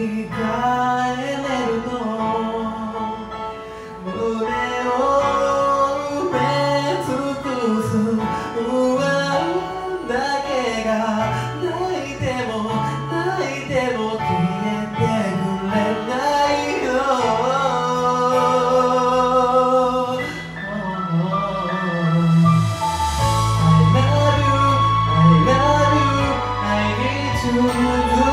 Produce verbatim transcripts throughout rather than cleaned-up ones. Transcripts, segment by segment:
に帰れるの胸を埋め尽くす不安だけが泣いても泣いても消えてくれないよずっと愛さ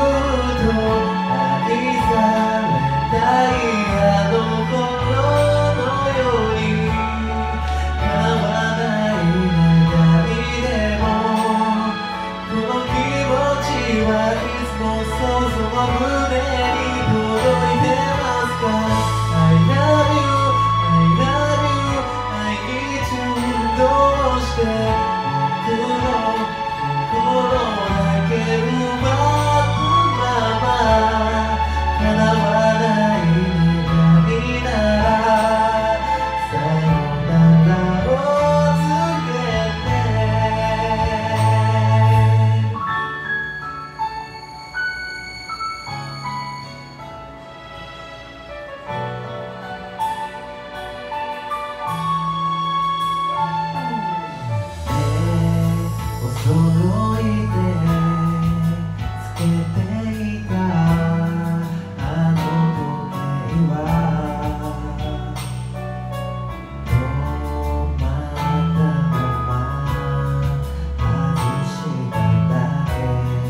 れたいあの頃のように変わらない願いでもこの気持ちはいつもそうその胸に届いてますか I love you, I love you, I need you どうして僕の心だけ奪う揃いでつけていたあの時計は止まったまま外しただけ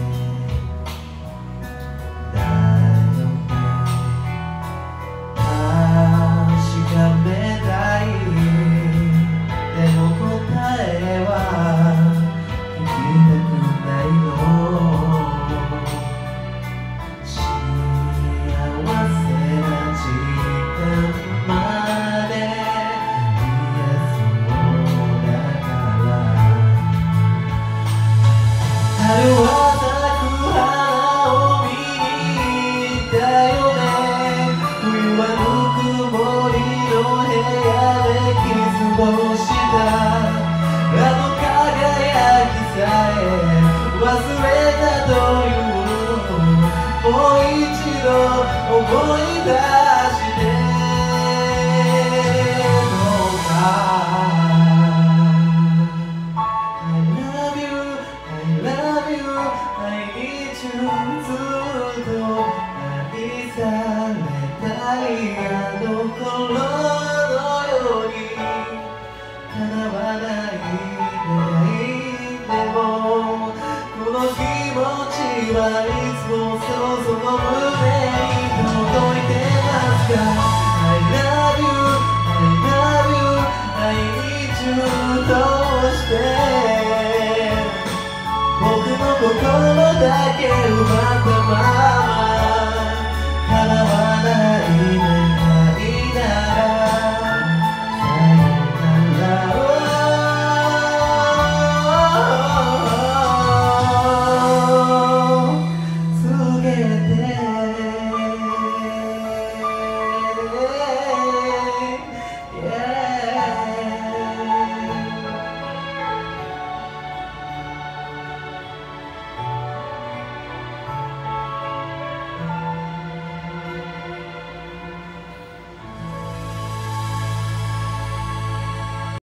だよね確かめたいでも答えは春は咲く花を見に行ったよね冬はぬくもりの部屋でキスをしたあの輝きさえ忘れたというもう一度思い出してどうかずっと愛されたい